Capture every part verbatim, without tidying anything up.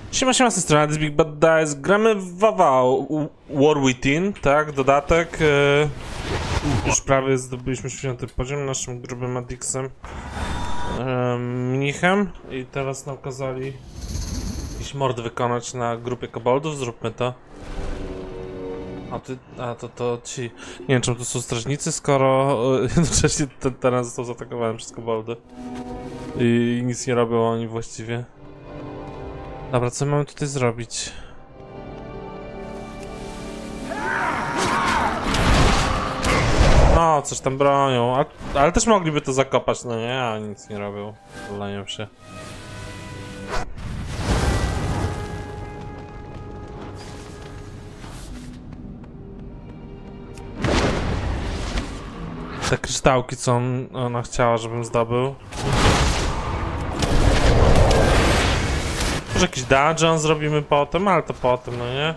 Siema, siema, z tej strony Big Bad Dice. Gramy w WoWa War Within, tak? Dodatek. Yy, już prawie zdobyliśmy dziewiąty poziom naszym grubym Adixem, yy, mnichem. I teraz nam kazali jakiś mord wykonać na grupie koboldów. Zróbmy to. A, ty, a to, to ci... Nie wiem, czemu to są strażnicy, skoro yy, jednocześnie ten teren został zaatakowany przez koboldy. I nic nie robią oni właściwie. Dobra, co mamy tutaj zrobić? No, coś tam bronią, ale, ale też mogliby to zakopać, no nie, a nic nie robią. Wolają się. Te kryształki, co on, ona chciała, żebym zdobył. Może jakiś dungeon zrobimy potem, ale to potem, no nie?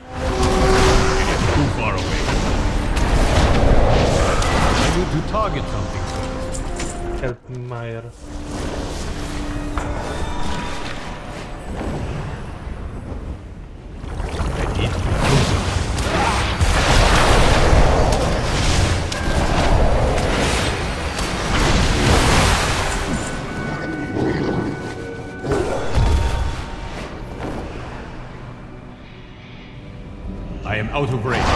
Help me, Meyer. I am out of range.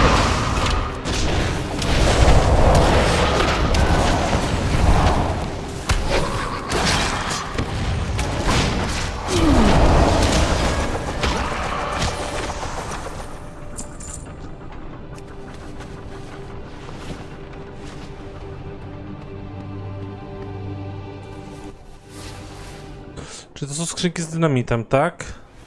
Czy to są skrzynki z dynamitem, tak?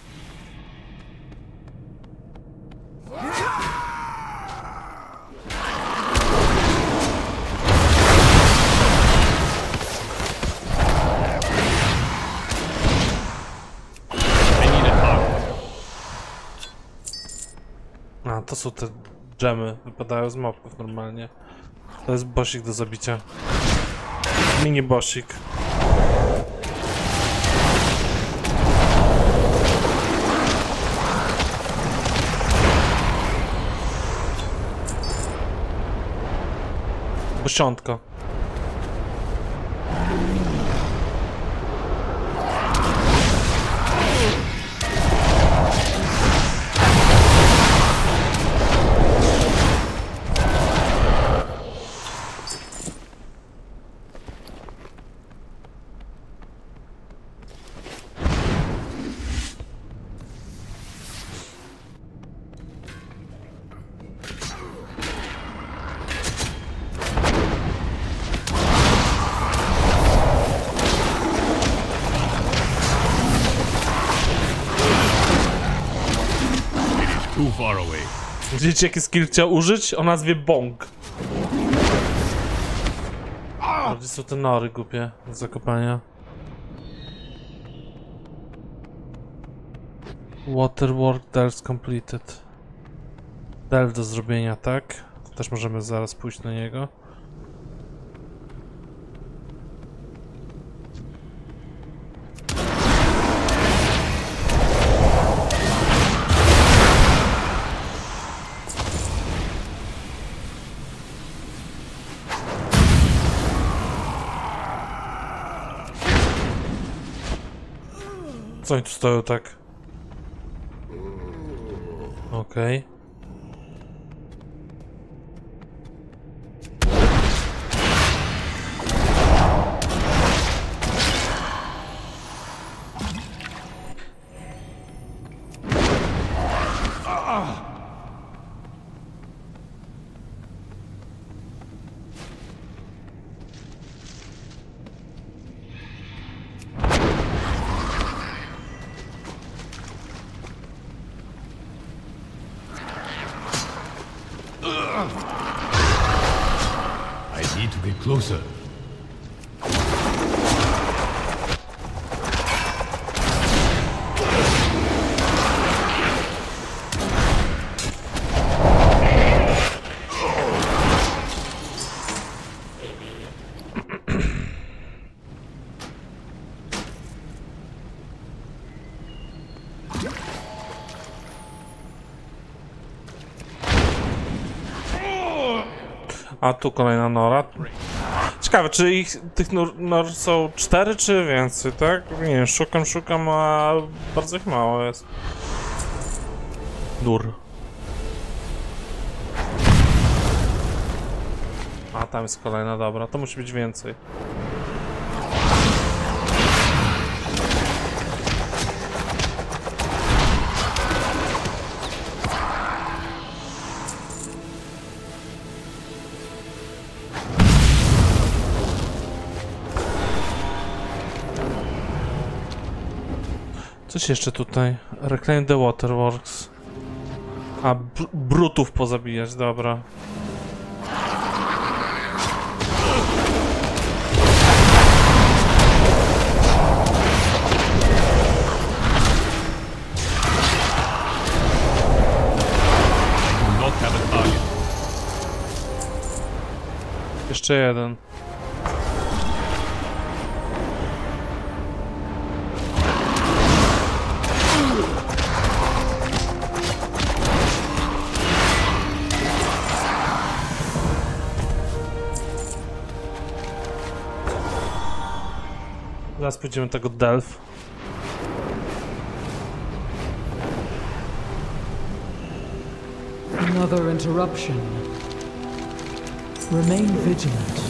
A, to są te dżemy, wypadają z mobków normalnie. To jest bossik do zabicia. Mini bossik. Bosiątko. Too far away. Widzicie, jaki skill chciał użyć? O nazwie Bong. A gdzie są te nory głupie do zakopania? Waterwork delves completed. Delve do zrobienia, tak? To też możemy zaraz pójść na niego. Co oni tu stoją tak? Okej. Okay. I need to get closer. A tu kolejna nora. Ciekawe, czy ich, tych nor, nor są cztery czy więcej, tak? Nie wiem, szukam, szukam, a bardzo ich mało jest. Nur. A tam jest kolejna, dobra, to musi być więcej. Coś jeszcze tutaj. Reclaim the Waterworks. A, br brutów pozabijać, dobra. Not have a target. Jeszcze jeden. Zaraz pójdziemy tego Delph. Another interruption. Remain vigilant.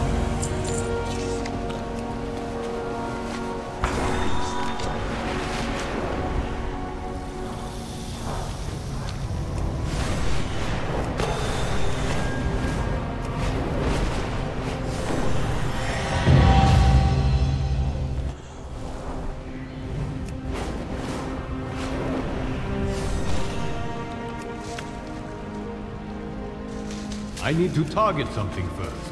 I need to target something first.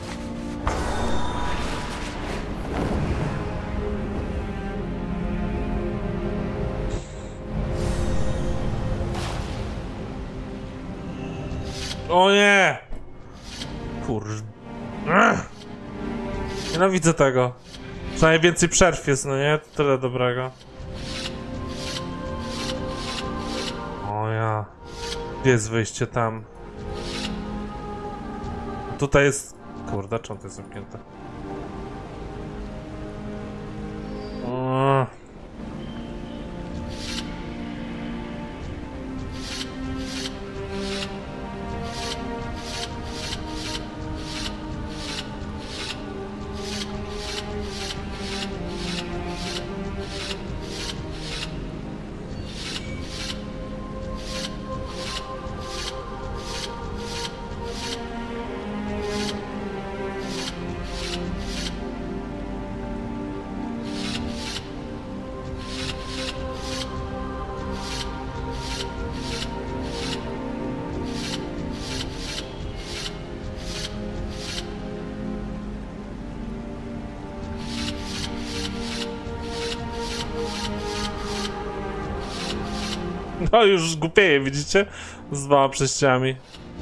O nie! Kur... Ech! Nienawidzę tego. Przynajmniej więcej przerw jest, no nie? Tyle dobrego. O ja... Gdzie jest wyjście tam? Tutaj jest... Kurde, czemu to jest zamknięte? O. No już głupieje, widzicie? Z dwoma przejściami.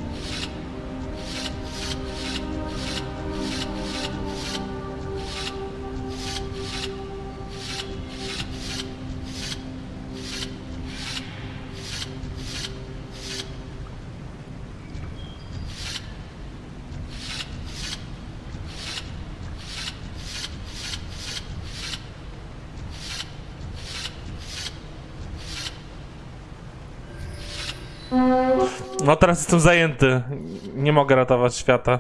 No teraz jestem zajęty. Nie mogę ratować świata.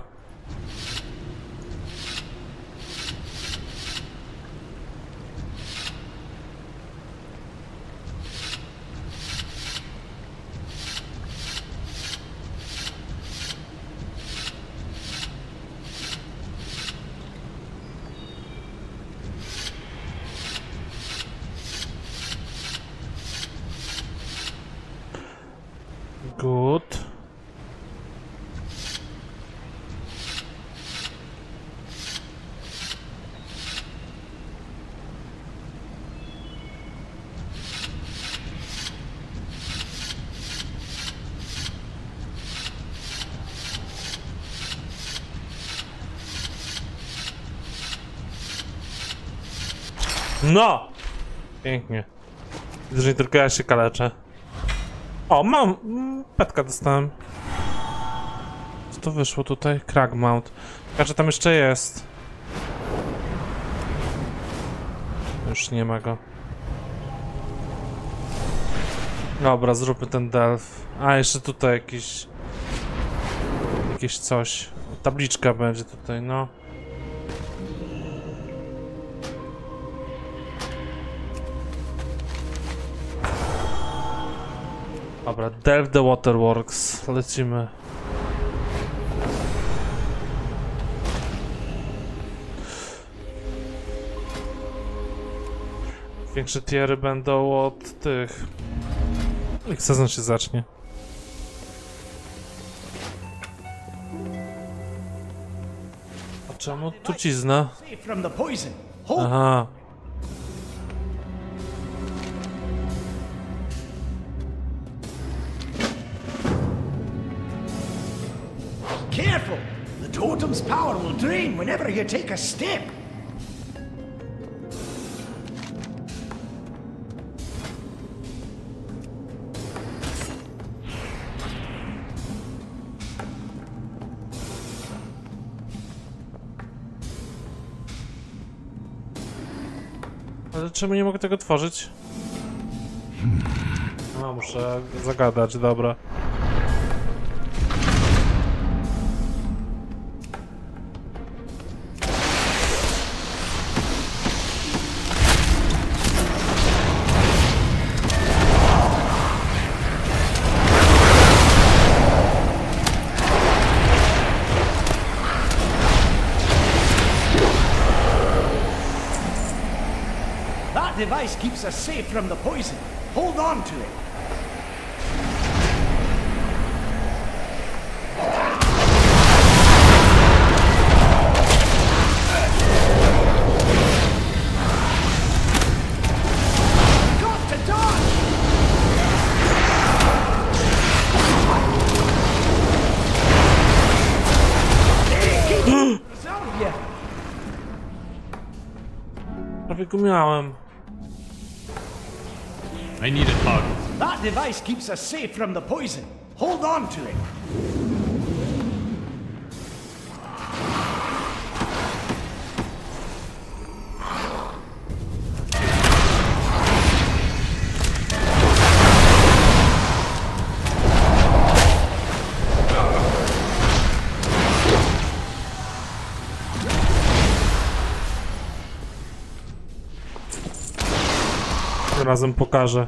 Good. No! Pięknie. Widzę, że nie tylko ja się kaleczę. O, mam! Petka dostałem. to wyszło tutaj? Cragmount. Także tam jeszcze jest. Już nie ma go. Dobra, zróbmy ten delf. A, jeszcze tutaj jakiś... Jakieś coś. Tabliczka będzie tutaj, no. Dobra, Delve the Waterworks. Lecimy. Większe tiery będą od tych. Jak sezon się zacznie. A czemu trucizna? From the poison. Hold. Aha. Careful! The totem's power will drain whenever you take a step. Ale czemu nie mogę tego tworzyć? No, muszę zagadać, dobra. That device keeps us safe from the poison. Hold on to it. Got to dodge! Hey, keep yourself, yeah. Prawie go miałem. I need a target. That device keeps us safe from the poison. Hold on to it. Tym razem pokażę.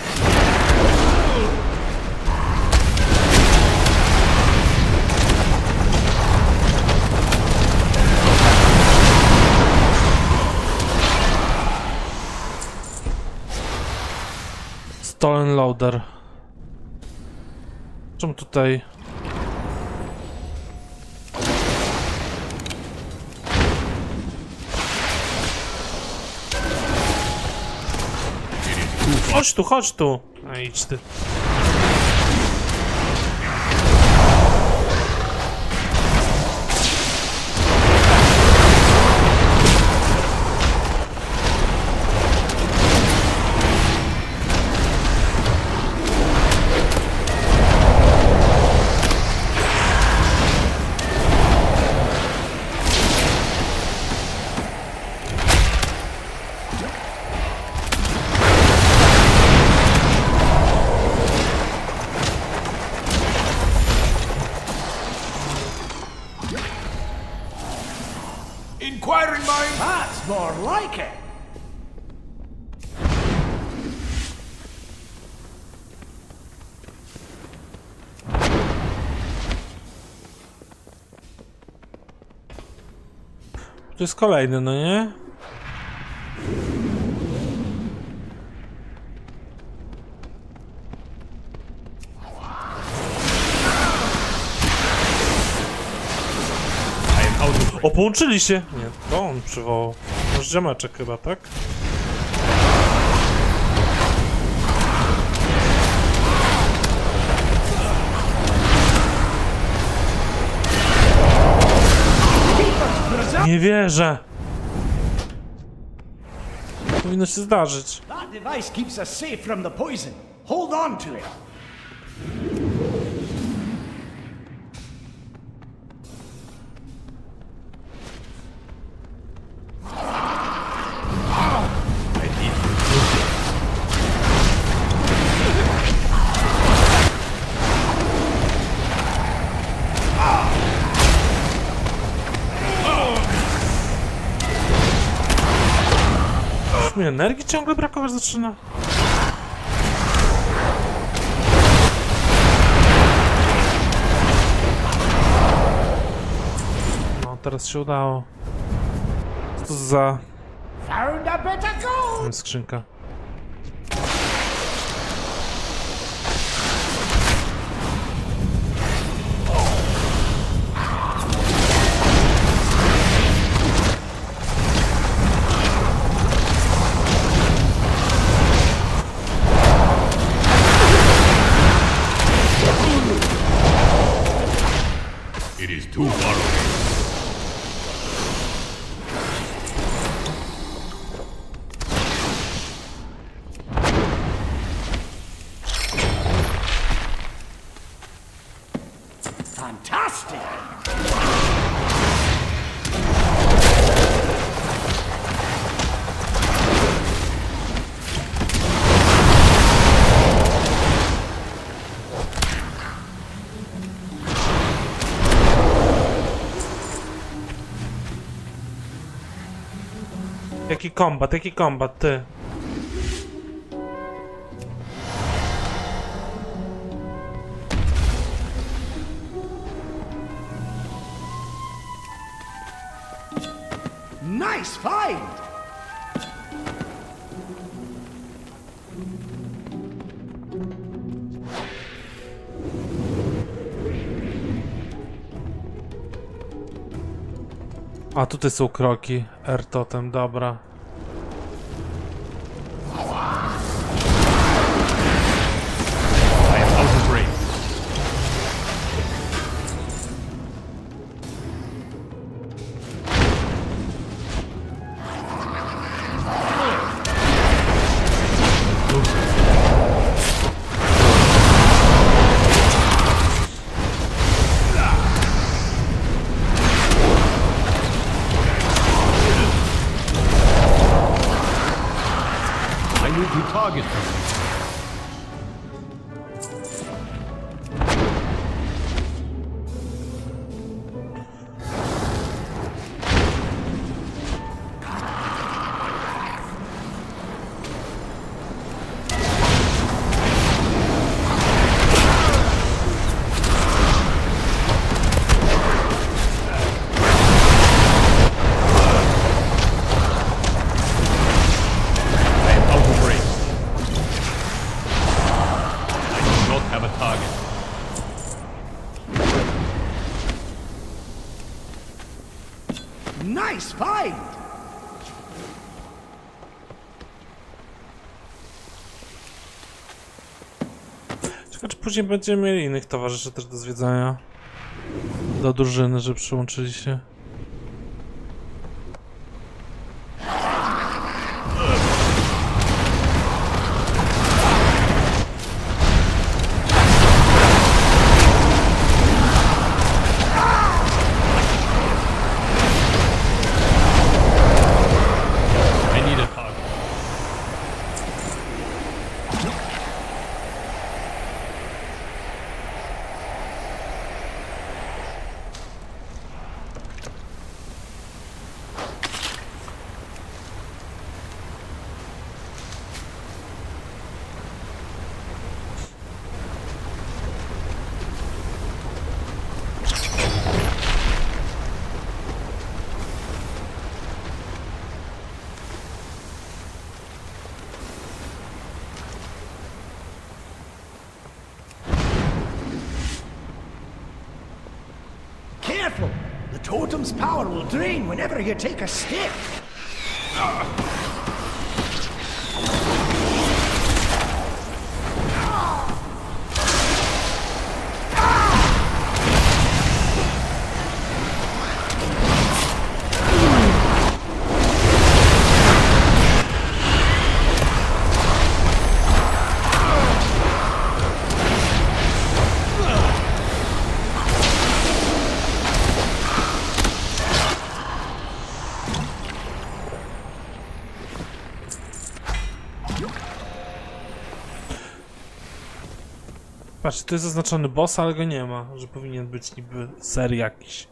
Stolen loader. Czemu tutaj? Chodź tu, chodź tu! A idź ty. Inquiring mind. That's more like it. To jest kolejny, no nie? O, połączyli się! Nie, to on przywołał. Nasz ziomeczek chyba, tak? Nie wierzę! Powinno się zdarzyć. That device keeps us safe from the poison. Hold on to it. mi energii ciągle brakować zaczyna? No, teraz się udało. Co to za... Found a better goal! skrzynka? It is too far away. Fantastic! Jaki kombat, jaki kombat, ty? Nice find! A tutaj są kroki. R-totem, dobra. I am out of range. I need to target something. I am out of range. I do not have a target. Nice find! Ciekawe, czy później będziemy mieli innych towarzyszy też do zwiedzania. Do drużyny, że przyłączyli się. I need a target. Careful! The totem's power will drain whenever you take a step. Patrzcie, tu jest zaznaczony boss, ale go nie ma, że powinien być niby ser jakiś.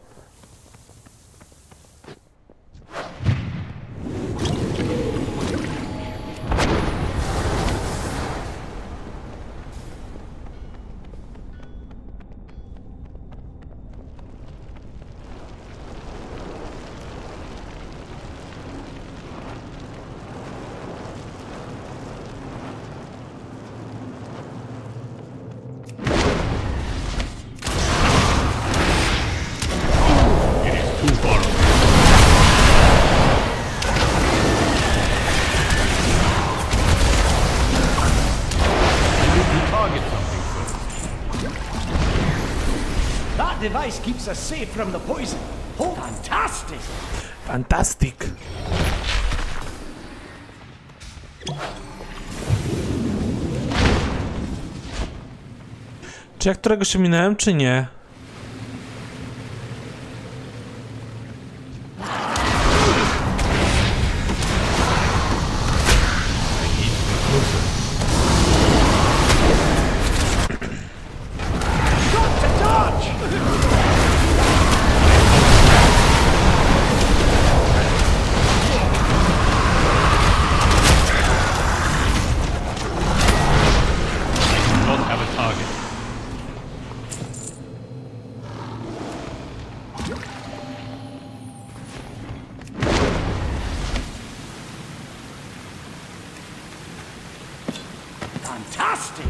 target something first. That device keeps us safe from the poison. Oh, fantastic! Fantastic. Czy ja którego się minąłem, czy nie? Got to dodge! Don't have a target. Fantastic!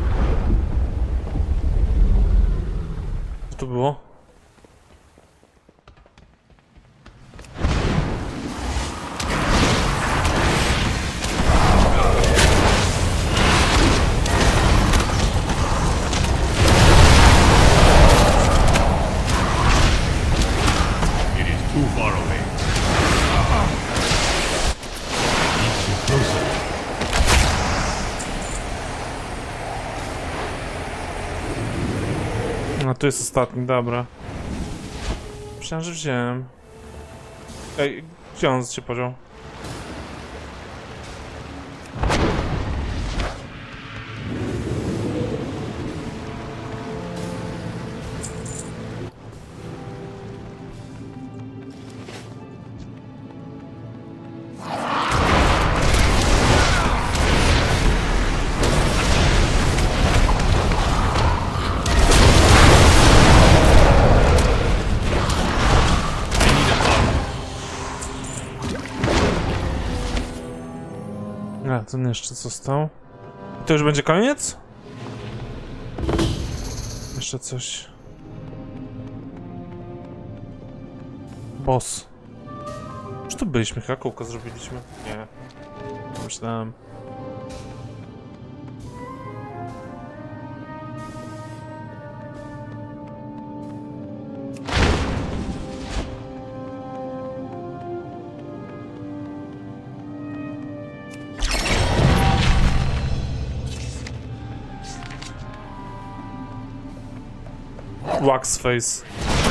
Co to było? It is too far away. Needs to closer. No tu jest ostatni, dobra. Myślałem, że wziąłem. Ej, gdzie on się podział? A, ten jeszcze został. I to już będzie koniec? Jeszcze coś. Boss. Już tu byliśmy, chyba kółko zrobiliśmy. Nie. Myślałem. Wax face.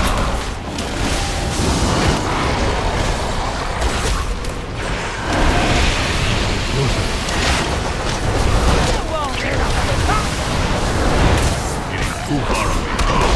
Too far away.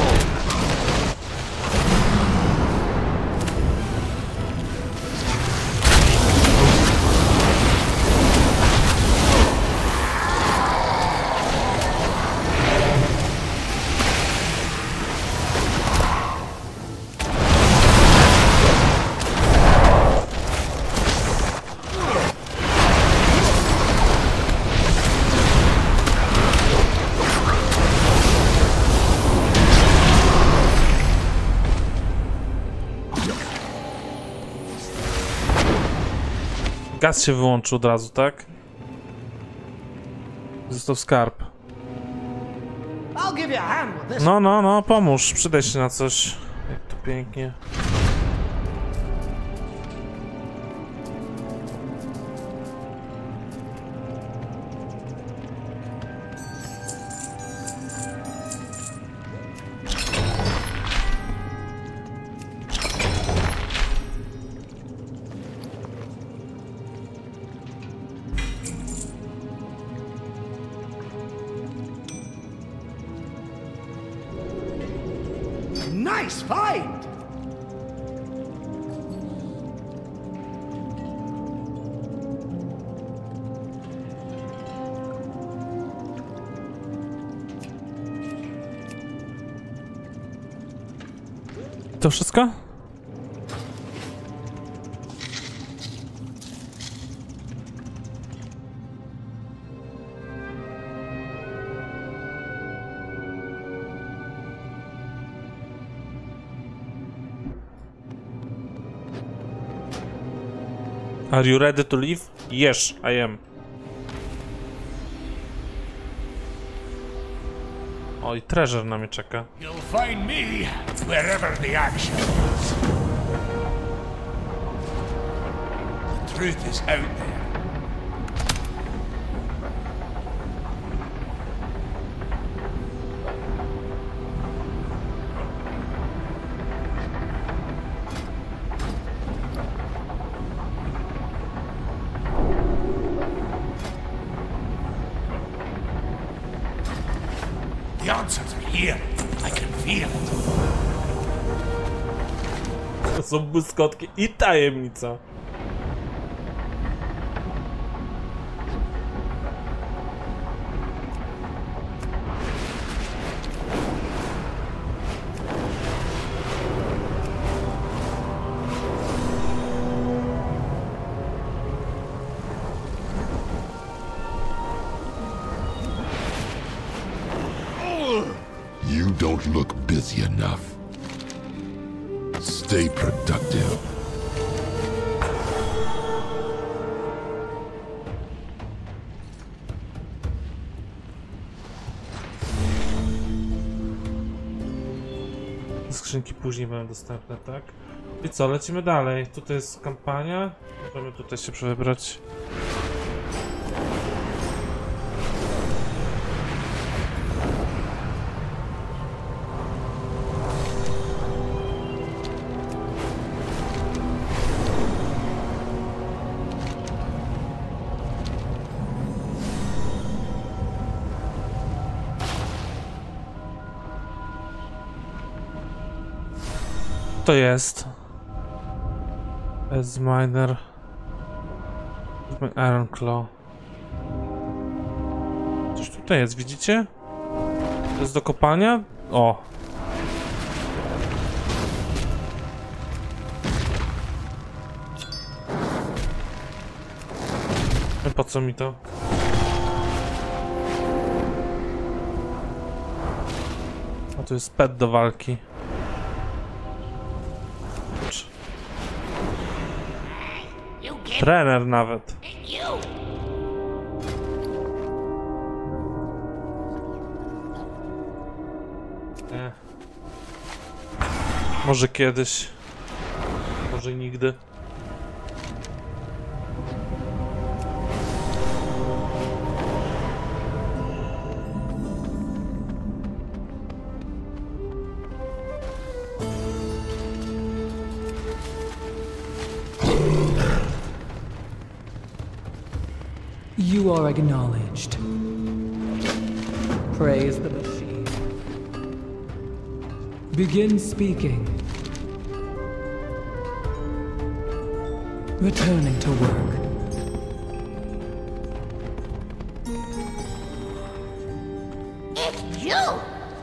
Gaz się wyłączył od razu, tak? Został skarb. I'll give you a hand with this. No, no, no, pomóż, przydaj się na coś. Jak to pięknie. Nice find! To wszystko? Are you ready to leave? Yes, I am. O, i treasure na mnie czeka. You'll find me wherever the action is. The truth is out there. The answers are here. I can feel it. To są błyskotki i tajemnica. You don't look busy enough. Stay productive. Skrzynki później będą dostępne, tak? I co, lecimy dalej. Tutaj jest kampania. Możemy tutaj się przebrać. To jest z miner Iron Claw. Coś tutaj jest, widzicie? To jest do kopania? O! No po co mi to? A tu jest pet do walki. Trener nawet. Nie. Może kiedyś. Może nigdy. You are acknowledged. Praise the machine. Begin speaking. Returning to work. It's you!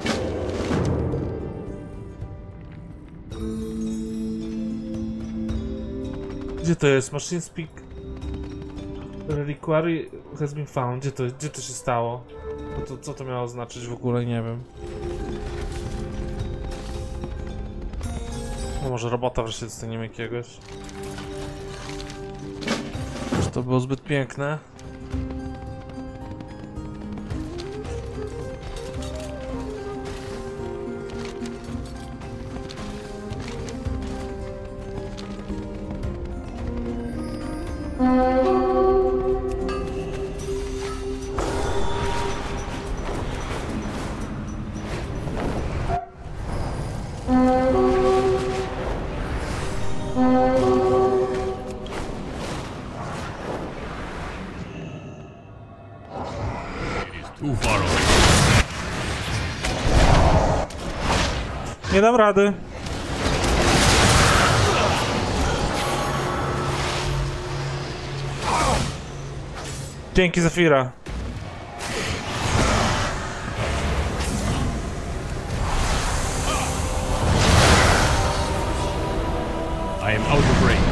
Gdzie to jest? Machine speak. Reliquary has been found. Gdzie to, gdzie to się stało? Co to, co to miało znaczyć w ogóle? Nie wiem. No może robota wreszcie dostaniemy jakiegoś. Czy to było zbyt piękne? Too far away. Nie dam rady. Dzięki, Zafira. I am out of range.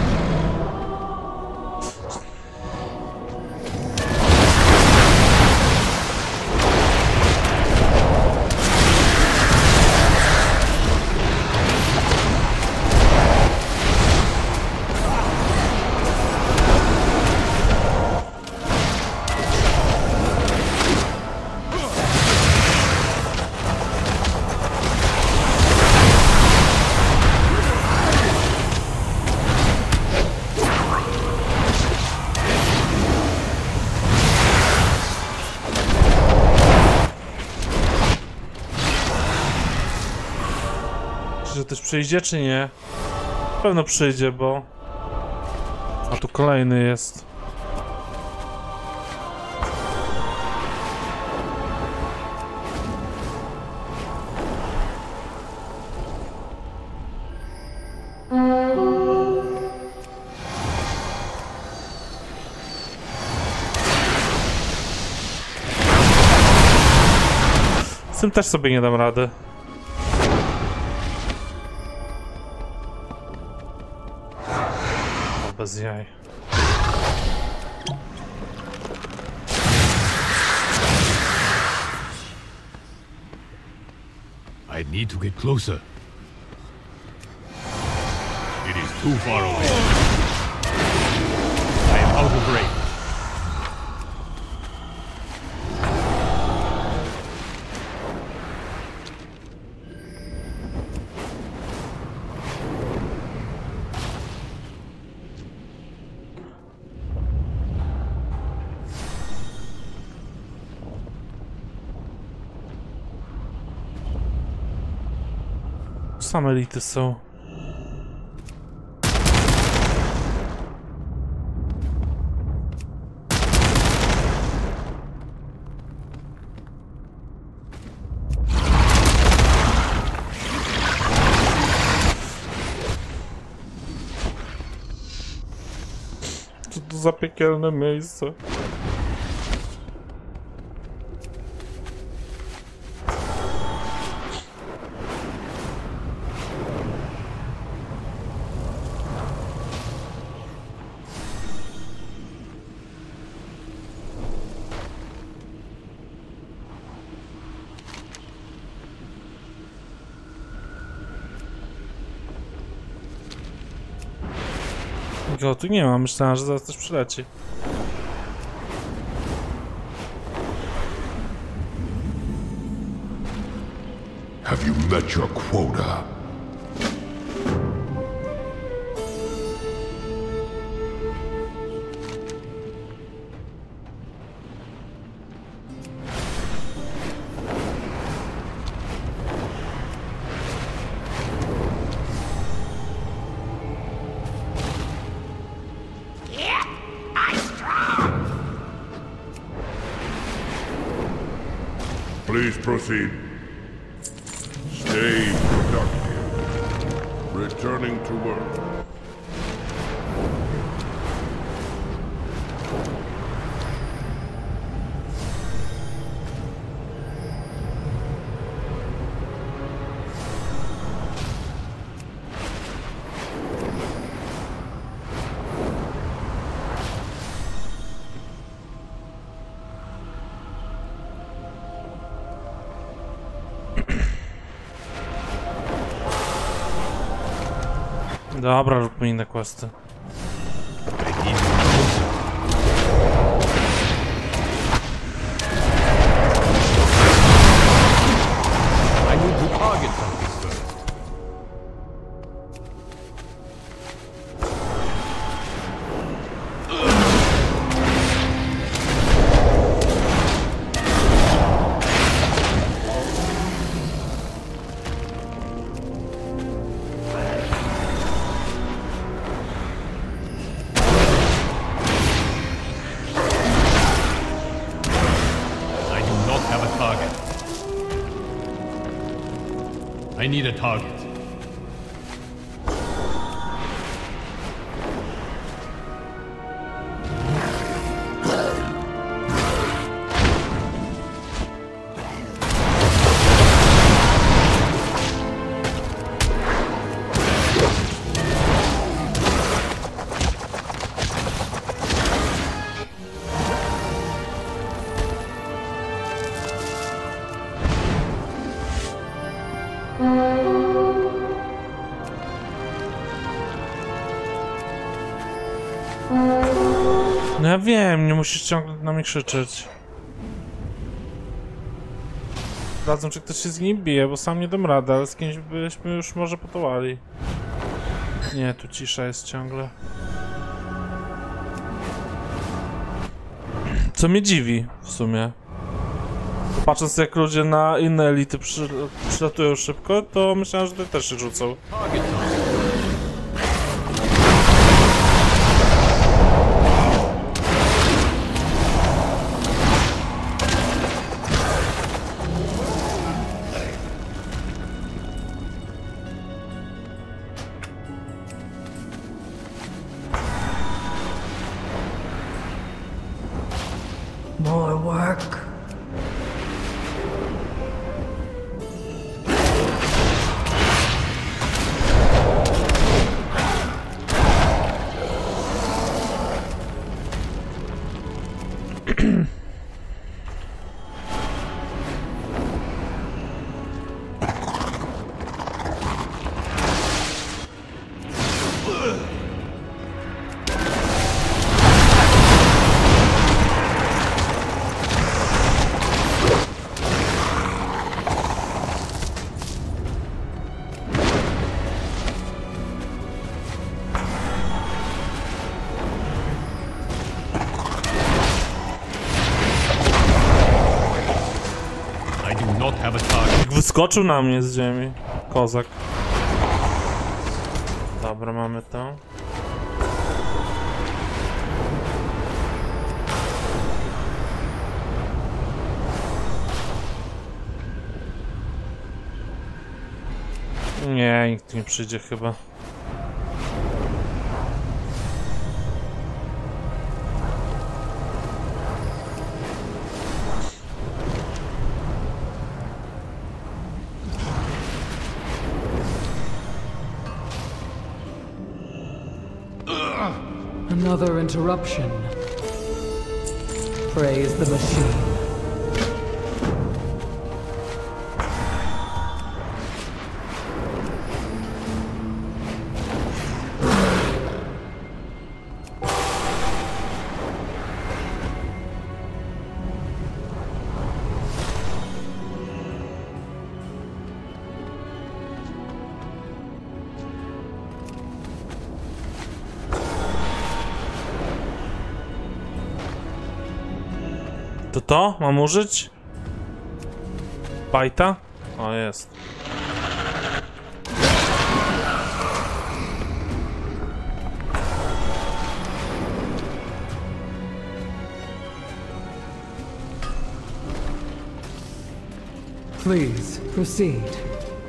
że ktoś przyjdzie, czy nie? Na pewno przyjdzie, bo... A tu kolejny jest. Z tym też sobie nie dam rady. Bez jaj. I need to get closer. It is too far away. I am out of range. Same elity są. Co to za piekielne miejsce? Go tu nie ma, myślałem, że zaraz coś przyleci. Have you met your quota? Please proceed. Stay productive. Returning to work. Dobra, róbmy inne questy. I need to target something first. I need a target. No ja wiem, nie musisz ciągle na mnie krzyczeć. Sprawdzam, czy ktoś się z nim bije, bo sam nie dam rady, ale z kimś byśmy już może potołali. Nie, tu cisza jest ciągle. Co mnie dziwi w sumie. patrząc jak ludzie na inne elity przy, przylatują szybko, to myślałem, że tutaj też się rzucą. Target something. More work. I do not have a target. Jak wyskoczył na mnie z ziemi. Kozak. Dobra, mamy to. Nie, nikt nie przyjdzie chyba. Another interruption. Praise the machine. To to? Mam użyć? Bajta? O, jest. Please proceed.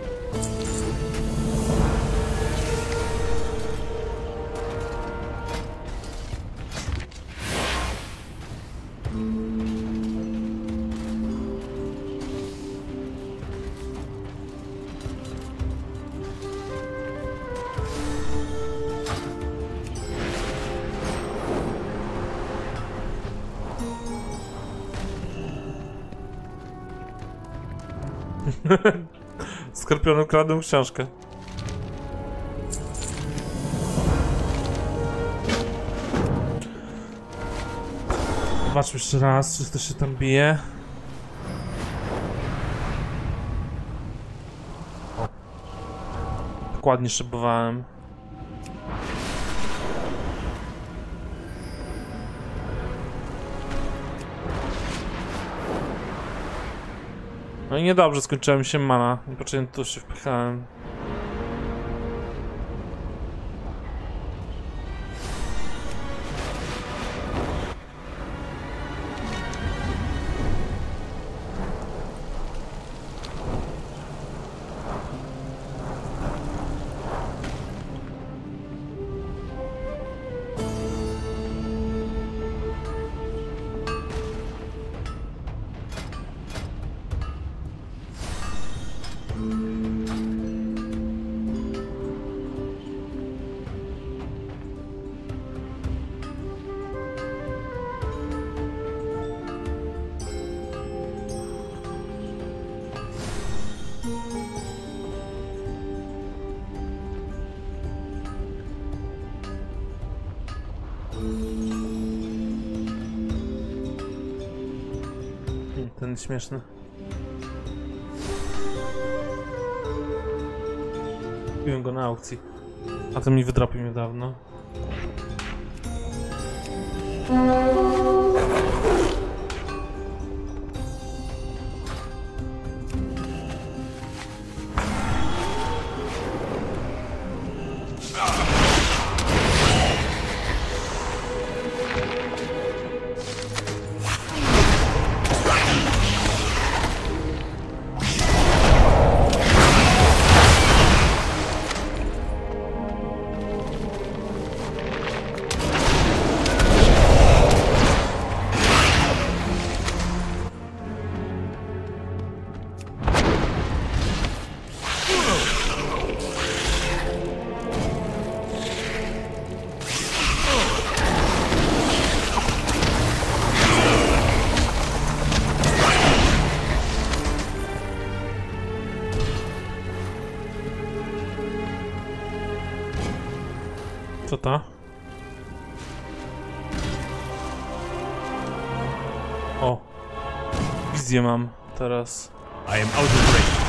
Skorpiony kradną książkę. Zobaczmy jeszcze raz, czy ktoś się tam bije. O. Tak ładnie szybowałem. No i niedobrze, skończyła mi się mana. Niepotrzebnie tu się wpychałem. Ten śmieszny. Kupiłem go na aukcji. A to mi wydropił niedawno. Co to? O. Wizję mam teraz. I am out of range.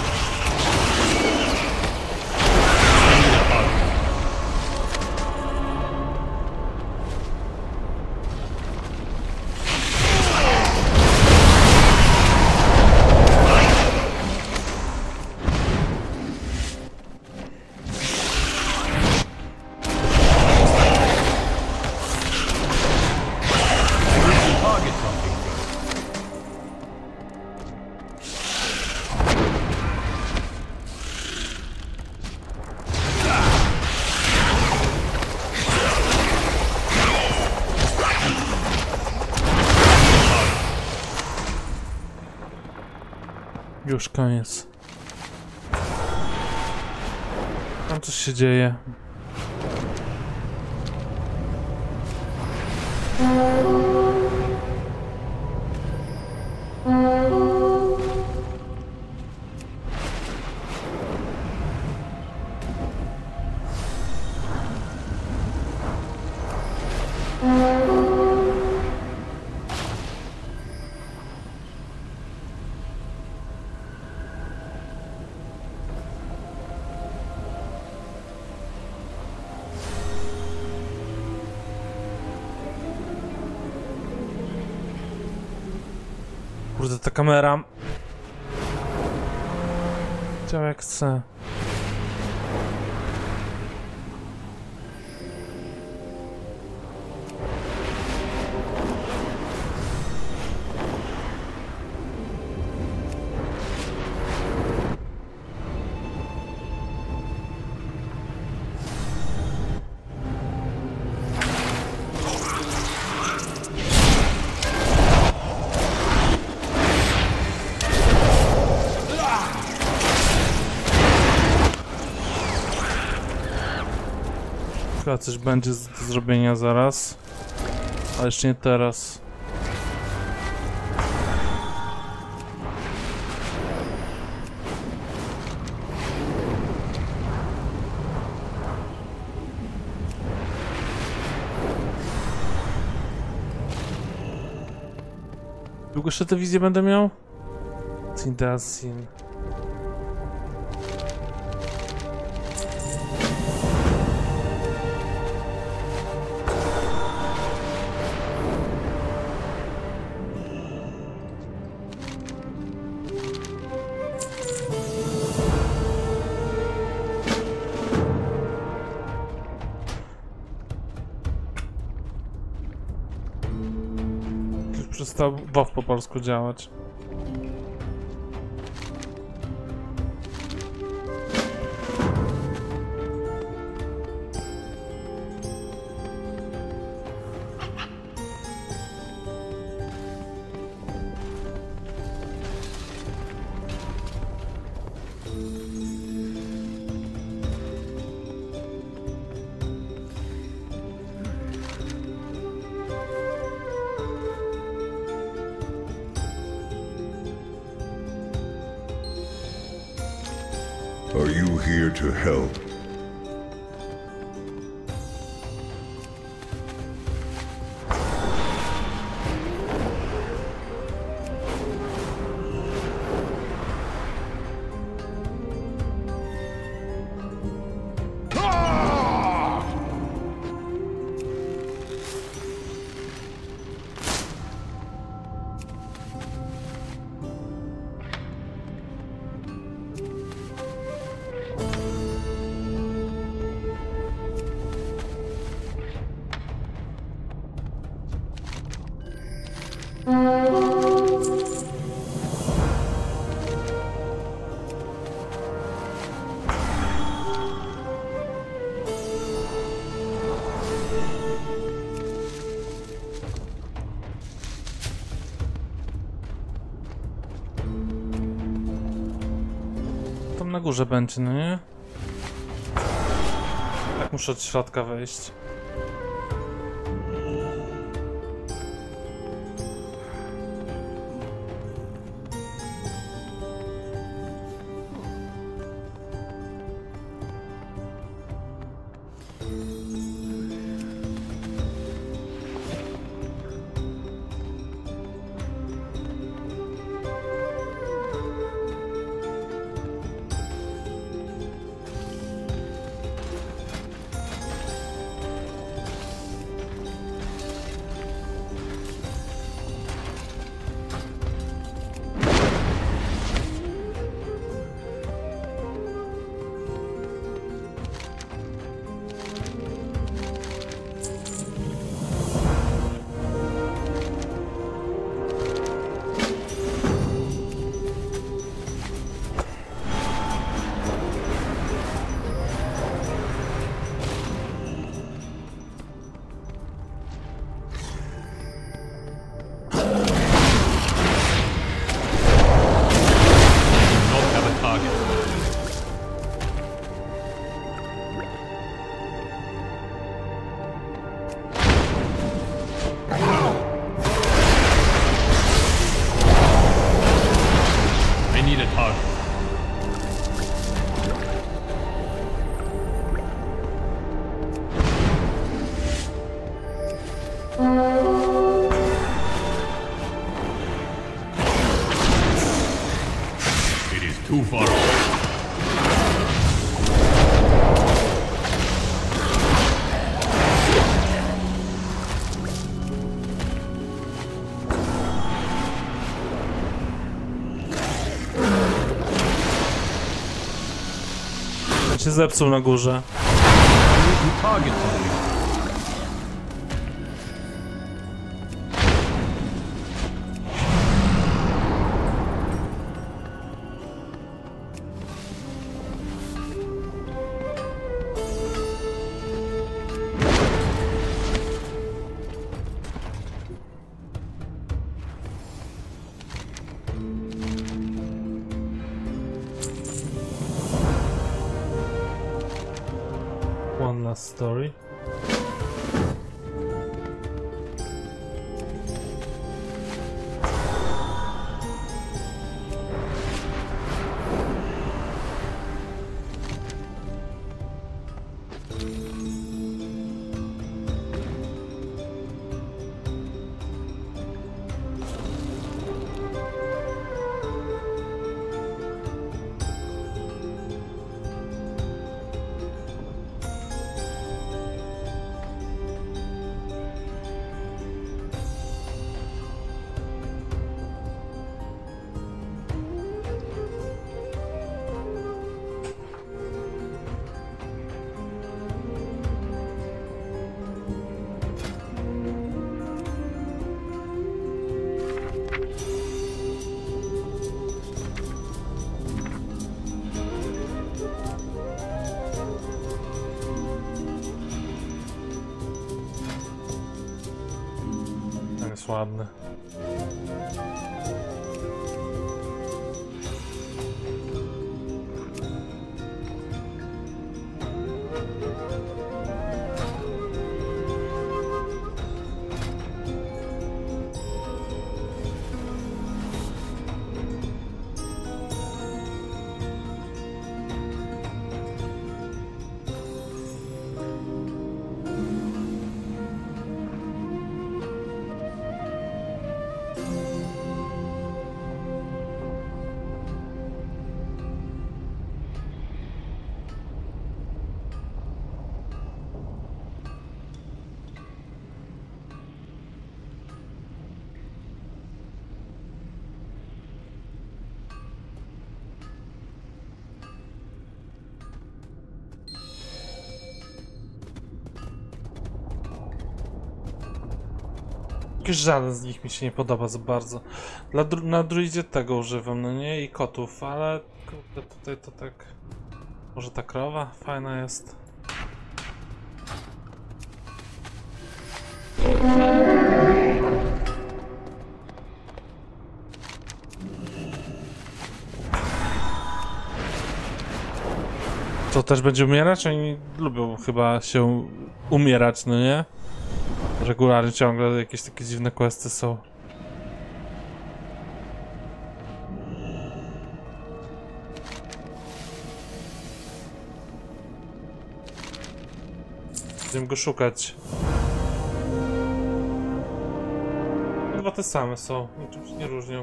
Już koniec. Tam coś się dzieje. Kurde, ta kamera działa jak chce. Chyba coś będzie z- do zrobienia zaraz, ale jeszcze nie teraz. Długo jeszcze tę wizję będę miał? Sindasin. Przestał WoW po polsku działać. Are you here to help? Tam na górze będzie, no nie? Tak, muszę od środka wejść. too far away. Się zepsuł na górze. I need to target something. One last story. Jest ładny. Jakiś żaden z nich mi się nie podoba za bardzo. Dla dru na druidzie tego używam, no nie? I kotów, ale kurde, tutaj to tak... Może ta krowa fajna jest. To też będzie umierać? Oni lubią chyba się umierać, no nie? Regularnie ciągle jakieś takie dziwne questy są. Będziemy go szukać. Chyba te same są, niczym się nie różnią.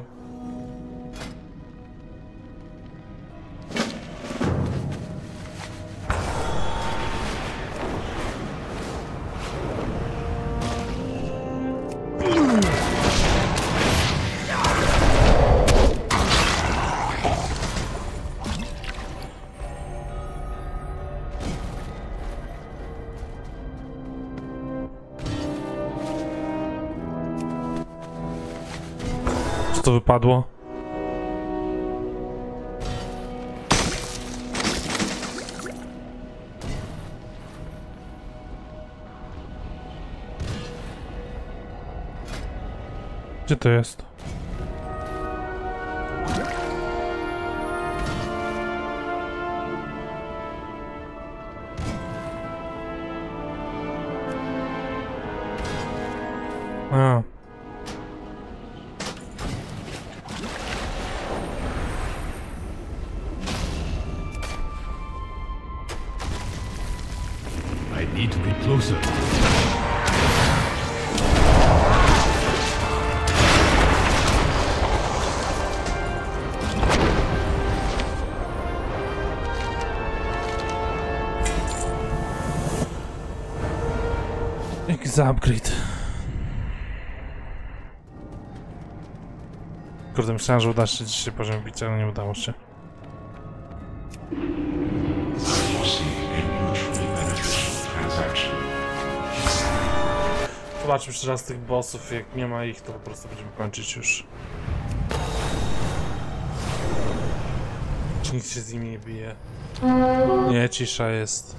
Co to wypadło? Gdzie to jest? A. I need to get closer. Dzięki za upgrade. Kurde, myślałem, że uda się dzisiaj poziom bicia, ale nie udało się. Zobaczmy jeszcze raz tych bossów, jak nie ma ich, to po prostu będziemy kończyć już. Czy nikt się z nimi nie bije? Nie, cisza jest.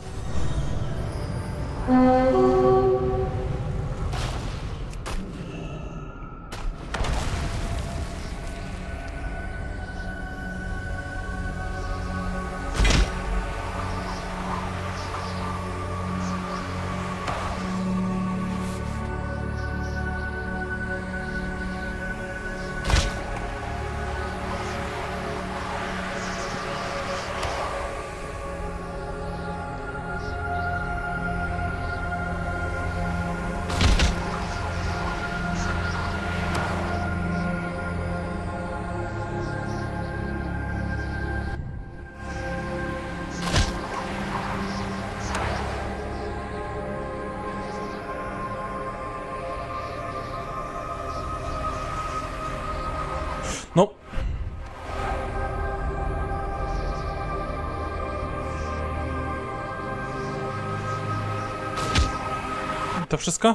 No. To wszystko?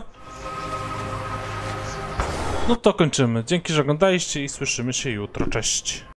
No to kończymy. Dzięki, że oglądaliście i słyszymy się jutro. Cześć.